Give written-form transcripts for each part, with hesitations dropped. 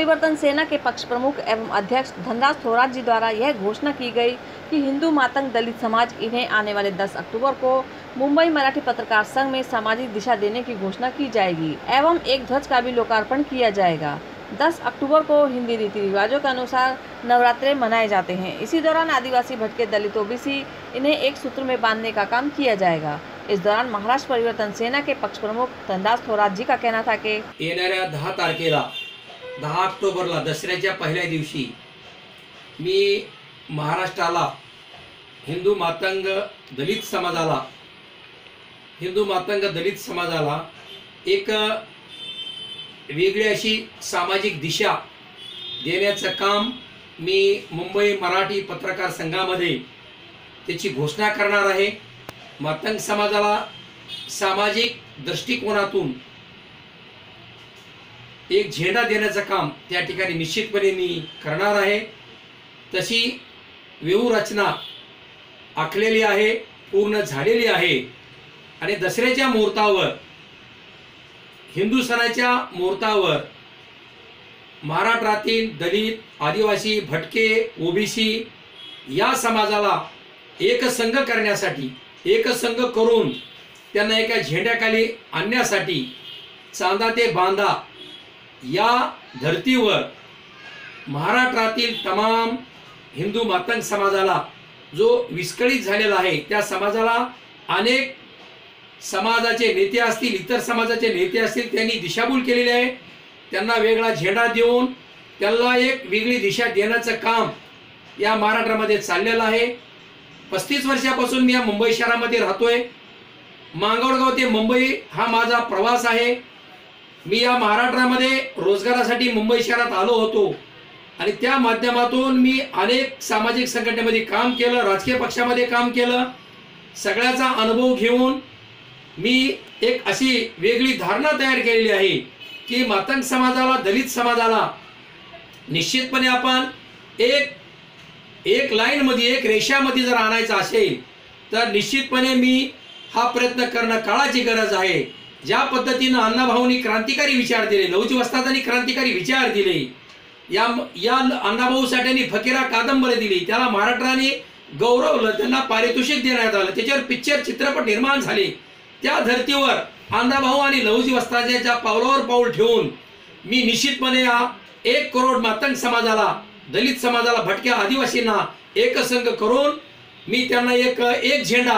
परिवर्तन सेना के पक्ष प्रमुख एवं अध्यक्ष धनराज थोराट जी द्वारा यह घोषणा की गई कि हिंदू मातंग दलित समाज इन्हें आने वाले 10 अक्टूबर को मुंबई मराठी पत्रकार संघ में सामाजिक दिशा देने की घोषणा की जाएगी एवं एक ध्वज का भी लोकार्पण किया जाएगा। 10 अक्टूबर को हिंदी रीति रिवाजों के अनुसार नवरात्रे मनाए जाते हैं। इसी दौरान आदिवासी भटके दलित ओबीसी इन्हें एक सूत्र में बांधने का काम किया जाएगा। इस दौरान महाराष्ट्र परिवर्तन सेना के पक्ष प्रमुख धनराज थोराट जी का कहना था कि येणाऱ्या 10 तारखेला 10 ऑक्टोबरला दसऱ्याच्या पहिल्या दिवशी मी महाराष्ट्राला हिंदू मातंग दलित समाजाला एक वेगळी अशी सामाजिक दिशा देण्याचं काम मी मुंबई मराठी पत्रकार संघामध्ये त्याची घोषणा करणार आहे। मातंग समाजाला सामाजिक दृष्टिकोनातून एक झेंडा देण्याचं काम त्या ठिकाणी निश्चितपणे मी करणार आहे। तशी व्यूहरचना आखलेली आहे, पूर्ण झालेली आहे आणि दसऱ्याच्या मुहूर्तावर हिंदू सणाच्या मुहूर्तावर महाराष्ट्रातील दलित, आदिवासी, भटके, ओबीसी या समाजाला एकसंघ करण्यासाठी, एकसंघ करून त्यांना एका झेंड्याखाली आणण्यासाठी चांदा ते बांधा या धर्तीवर महाराष्ट्रातील तमाम हिंदू मातंग समाजाला जो विस्कळीत झालेला आहे, त्या समाजाला अनेक समाजाचे नेते असतील, इतर समाजाचे नेते असतील, त्यांनी दिशाभूल केलेली आहे। त्यांना वेगळा झेंडा देऊन त्यांना एक वेगळी दिशा देण्याचं काम या महाराष्ट्रामध्ये चाललेलं आहे। 35 वर्षापासून मी या मुंबई शहरामध्ये राहतोय। मांगवडगाव ते मुंबई हा माझा प्रवास आहे। मी या महाराष्ट्रामध्ये रोजगारासाठी मुंबई शहरात आलो होतो आणि त्या माध्यमातून मी अनेक सामाजिक संघटनेमध्ये काम केलं, राजकीय पक्षामध्ये काम केलं। सगळ्याचा अनुभव घेऊन मी एक अशी वेगळी धारणा तयार केलेली आहे की मातंग समाजाला, दलित समाजाला निश्चितपणे आपण एक लाईनमध्ये, एक रेषामध्ये जर आणायचं असेल तर निश्चितपणे मी हा प्रयत्न करणं काळाची गरज आहे। ज्या पद्धतीनं अण्णाभाऊंनी क्रांतिकारी विचार दिले, लहुजी वस्तादांनी क्रांतिकारी विचार दिले, या अण्णाभाऊ साठ्यांनी फकीरा कादंबरी दिली, त्याला महाराष्ट्राने गौरवलं, त्यांना पारितोषिक देण्यात आलं, त्याच्यावर पिक्चर चित्रपट निर्माण झाले। त्या धर्तीवर अण्णाभाऊ आणि लहुजी वस्तादांच्या पावलावर पाऊल ठेवून मी निश्चितपणे या 1 करोड मातंग समाजाला, दलित समाजाला, भटक्या आदिवासींना एकसंघ करून मी त्यांना एक झेंडा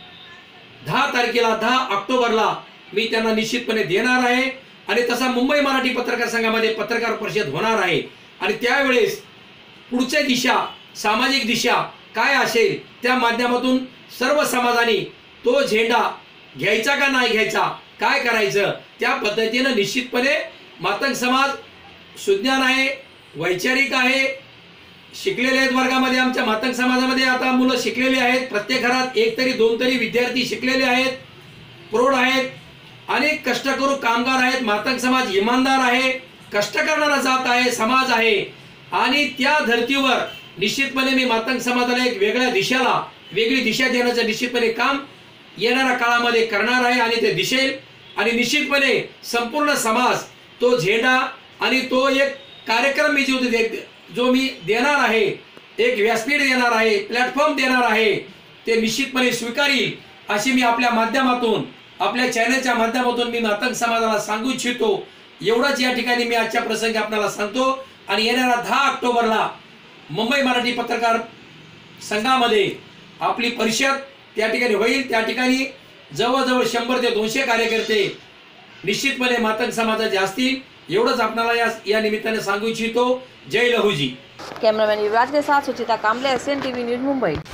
10 तारखेला 10 ऑक्टोबरला मी त्यांना निश्चितपणे देणार आहे। आणि तसा मुंबई मराठी पत्रकार संघामध्ये पत्रकार परिषद होणार आहे आणि त्यावेळेस पुढची दिशा, सामाजिक दिशा काय असेल त्या माध्यमातून सर्व समाजाने तो झेंडा घ्यायचा का नाही घ्यायचा, काय करायचं, त्या पद्धतीने निश्चितपणे मातंग समाज सुज्ञान आहे, वैचारिक आहे, शिकलेले आहेत। वर्गामध्ये आमच्या मातंग समाजामध्ये आता मुलं शिकलेली आहेत। प्रत्येक घरात 1 तरी 2 तरी विद्यार्थी शिकलेले आहेत, प्रौढ आहेत, अनेक कष्टकरू कामगार आहेत। मातंग समाज इमानदार आहे, कष्ट करणारा जात आहे, समाज आहे आणि त्या धर्तीवर निश्चितपणे मी मातंग समाजाला एक वेगळी दिशा देण्याचं निश्चितपणे काम येणाऱ्या काळामध्ये करणार आहे आणि ते दिसेल। आणि निश्चितपणे संपूर्ण समाज तो झेंडा आणि तो एक कार्यक्रम जो मी देणार आहे, एक व्यासपीठ देणार आहे, प्लॅटफॉर्म देणार आहे, ते निश्चितपणे स्वीकारील अशी मी आपल्या माध्यमातून, आपल्या चॅनलच्या माध्यमातून मी मातंग समाजाला सांगू इच्छितो। एवढंच या ठिकाणी मी आजच्या प्रसंगी आपल्याला सांगतो। आणि येणाऱ्या 10 ऑक्टोबरला मुंबई मराठी पत्रकार संघामध्ये आपली परिषद त्या ठिकाणी होईल। त्या ठिकाणी जवळजवळ 100 ते 200 कार्यकर्ते निश्चितपणे मातंग समाजाचे असतील। एवढंच आपल्याला या निमित्ताने सांगू इच्छितो। जय लहुजी। कैमरामैन युवराज के साथ Suchita Kamle, SN TV news Mumbai.